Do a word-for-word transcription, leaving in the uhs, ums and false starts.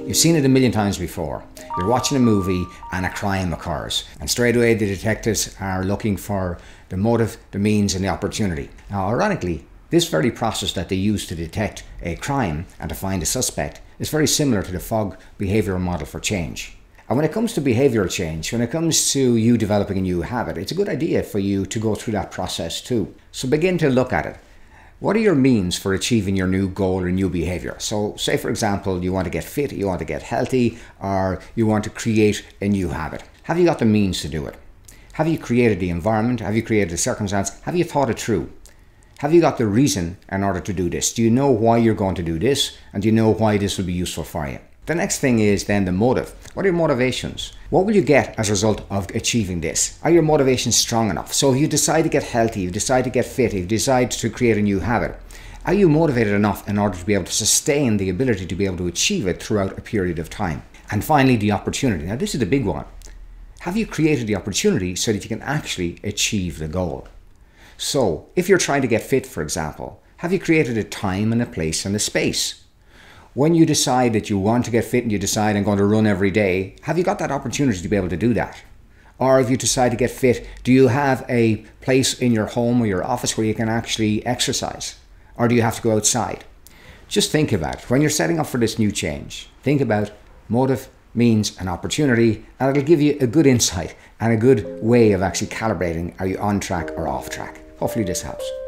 You've seen it a million times before. You're watching a movie and a crime occurs, and straight away the detectives are looking for the motive, the means and the opportunity. Now ironically, this very process that they use to detect a crime and to find a suspect is very similar to the Fogg behavioural model for change. And when it comes to behavioural change, when it comes to you developing a new habit, it's a good idea for you to go through that process too. So begin to look at it. What are your means for achieving your new goal or new behaviour? So say for example, you want to get fit, you want to get healthy, or you want to create a new habit. Have you got the means to do it? Have you created the environment? Have you created the circumstance? Have you thought it through? Have you got the reason in order to do this? Do you know why you're going to do this? And do you know why this will be useful for you? The next thing is then the motive. What are your motivations? What will you get as a result of achieving this? Are your motivations strong enough? So if you decide to get healthy, you decide to get fit, if you decide to create a new habit, are you motivated enough in order to be able to sustain the ability to be able to achieve it throughout a period of time? And finally, the opportunity. Now this is the big one. Have you created the opportunity so that you can actually achieve the goal? So if you're trying to get fit, for example, have you created a time and a place and a space? When you decide that you want to get fit and you decide I'm going to run every day, have you got that opportunity to be able to do that? Or if you decide to get fit, do you have a place in your home or your office where you can actually exercise? Or do you have to go outside? Just think about it. When you're setting up for this new change, think about motive, means and opportunity, and it'll give you a good insight and a good way of actually calibrating, are you on track or off track? Hopefully this helps.